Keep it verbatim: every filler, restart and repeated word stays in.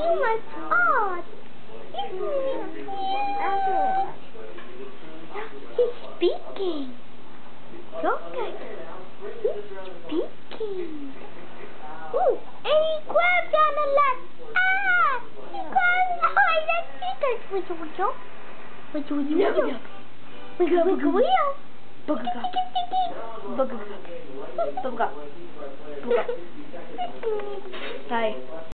Oh my God! He's speaking. Look at He's speaking. Ooh, and he grabs on the left. Ah! He grabs the hide and seekers. Wiggle, wiggle. Wiggle, wiggle, wiggle. Wiggle, wiggle, wiggle. Bugger cup. Bugger cup. Bugger cup. Bugger cup. Hi.